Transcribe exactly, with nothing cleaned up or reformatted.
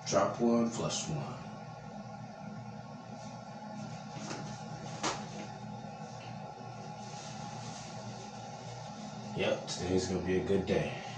Drop one, flush one. Yep, today's gonna be a good day.